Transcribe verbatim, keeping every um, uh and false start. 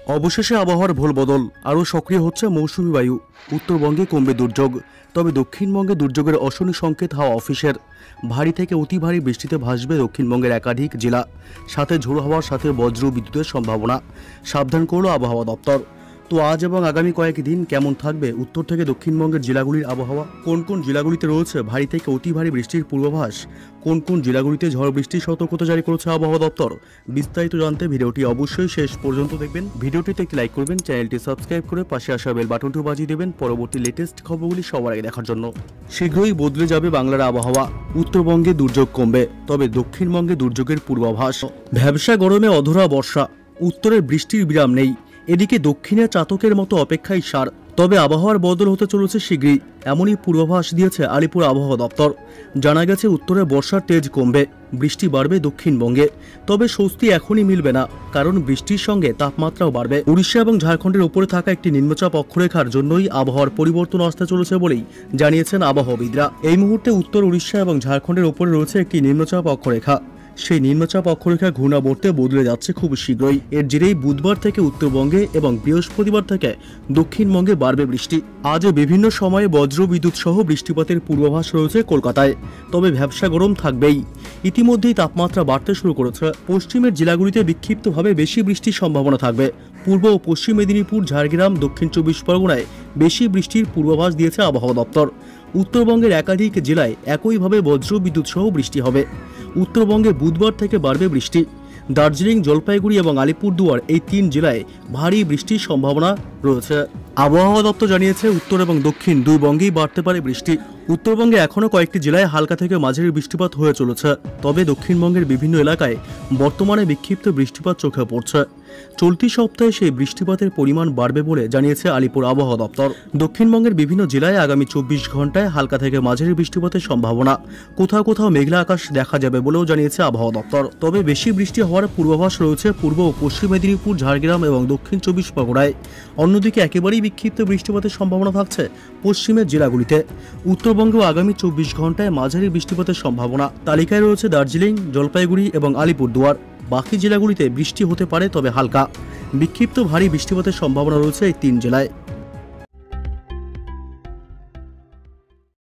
অবশেষে আবহাওয়ার ভোল বদল, আরও সক্রিয় হচ্ছে মৌসুমি বায়ু। উত্তরবঙ্গে কমবে দুর্যোগ, তবে দক্ষিণবঙ্গে দুর্যোগের অশনি সংকেত হাওয়া অফিসের। ভারী থেকে অতি ভারী বৃষ্টিতে ভাসবে দক্ষিণবঙ্গের একাধিক জেলা, সাথে ঝোড়ো হাওয়ার সাথে বজ্র বিদ্যুতের সম্ভাবনা। সাবধান করল আবহাওয়া দপ্তর। তো আজ এবং আগামী কয়েকদিন কেমন থাকবে উত্তর থেকে দক্ষিণবঙ্গের জেলাগুলির আবহাওয়া? কোন কোন জেলাগুলিতে রয়েছে ভারী থেকে অতি ভারী বৃষ্টির পূর্বাভাস? কোন কোন জেলাগুলিতে ঝড় বৃষ্টির সতর্কতা জারি করেছে আবহাওয়া দপ্তর? বিস্তারিত জানতে ভিডিওটি অবশ্যই শেষ পর্যন্ত দেখবেন। ভিডিওটিতে একটি লাইক করবেন, চ্যানেলটি সাবস্ক্রাইব করে পাশে আসা বেল বাটনটি বাজিয়ে দেবেন পরবর্তী লেটেস্ট খবরগুলি সবার আগে দেখার জন্য। শীঘ্রই বদলে যাবে বাংলার আবহাওয়া। উত্তরবঙ্গে দুর্যোগ কমবে, তবে দক্ষিণবঙ্গে দুর্যোগের পূর্বাভাস। ভ্যাবসা গরমে অধরা বর্ষা, উত্তরের বৃষ্টির বিরাম নেই। এদিকে দক্ষিণের চাতকের মতো অপেক্ষায় সার, তবে আবহাওয়ার বদল হতে চলেছে শীঘ্রই, এমনই পূর্বাভাস দিয়েছে আলিপুর আবহাওয়া দপ্তর। জানা গেছে উত্তরে বর্ষার তেজ কমবে, বৃষ্টি বাড়বে দক্ষিণবঙ্গে। তবে স্বস্তি এখনই মিলবে না, কারণ বৃষ্টির সঙ্গে তাপমাত্রাও বাড়বে। উড়িষ্যা এবং ঝাড়খণ্ডের উপরে থাকা একটি নিম্নচাপ অক্ষরেখার জন্যই আবহাওয়ার পরিবর্তন আসতে চলেছে বলেই জানিয়েছেন আবহাওয়াবিদরা। এই মুহূর্তে উত্তর উড়িষ্যা এবং ঝাড়খণ্ডের উপরে রয়েছে একটি নিম্নচাপ অক্ষরেখা। সেই নিম্নচাপ অক্ষরেখা ঘূর্ণাবর্তে বদলে যাচ্ছে খুব শীঘ্রই। এর জেরেই বুধবার থেকে উত্তরবঙ্গে এবং বৃহস্পতিবার থেকে দক্ষিণবঙ্গে বাড়বে বৃষ্টি। আজও বিভিন্ন সময়ে বজ্র বিদ্যুৎ সহ বৃষ্টিপাতের পূর্বাভাস রয়েছে কলকাতায়, তবে ভ্যাবসা গরম থাকবেই। ইতিমধ্যেই তাপমাত্রা বাড়তে শুরু করেছে। পশ্চিমের জেলাগুলিতে বিক্ষিপ্তভাবে বেশি বৃষ্টির সম্ভাবনা থাকবে। পূর্ব ও পশ্চিম মেদিনীপুর, ঝাড়গ্রাম, দক্ষিণ চব্বিশ পরগনায় বেশি বৃষ্টির পূর্বাভাস দিয়েছে আবহাওয়া দপ্তর। উত্তরবঙ্গের একাধিক জেলায় একইভাবে বজ্র বিদ্যুৎ সহ বৃষ্টি হবে। উত্তরবঙ্গে বুধবার থেকে বাড়বে বৃষ্টি। দার্জিলিং, জলপাইগুড়ি এবং আলিপুরদুয়ার এই তিন জেলায় ভারী বৃষ্টির সম্ভাবনা রয়েছে। আবহাওয়া দপ্তর জানিয়েছে উত্তর এবং দক্ষিণ দুই বঙ্গেই বাড়তে পারে বৃষ্টি। উত্তরবঙ্গে এখনও কয়েকটি জেলায় হালকা থেকে মাঝারি বৃষ্টিপাত হয়ে চলেছে, তবে দক্ষিণবঙ্গের বিভিন্ন এলাকায় বর্তমানে বিক্ষিপ্ত বৃষ্টিপাত চোখে পড়ছে। চলতি সপ্তাহে সেই বৃষ্টিপাতের পরিমাণ বাড়বে বলে জানিয়েছে আলিপুর আবহাওয়া দপ্তর। দক্ষিণবঙ্গের বিভিন্ন জেলায় আগামী চব্বিশ ঘন্টায় হালকা থেকে মাঝারি বৃষ্টিপাতের সম্ভাবনা। কোথাও কোথাও মেঘলা আকাশ দেখা যাবে বলেও জানিয়েছে আবহাওয়া দপ্তর। তবে বেশি বৃষ্টি হওয়ার পূর্বাভাস রয়েছে পূর্ব ও পশ্চিম মেদিনীপুর, ঝাড়গ্রাম এবং দক্ষিণ চব্বিশ পরগনায়। অন্যদিকে একেবারেই বিক্ষিপ্ত বৃষ্টিপাতের সম্ভাবনা থাকছে পশ্চিমের জেলাগুলিতে। উত্তরবঙ্গেও আগামী চব্বিশ ঘন্টায় মাঝারি বৃষ্টিপাতের সম্ভাবনা। তালিকায় রয়েছে দার্জিলিং, জলপাইগুড়ি এবং আলিপুরদুয়ার। বাকি জেলাগুলিতে বৃষ্টি হতে পারে, তবে হালকা। বিক্ষিপ্ত ভারী বৃষ্টিপাতের সম্ভাবনা রয়েছে এই তিন জেলায়।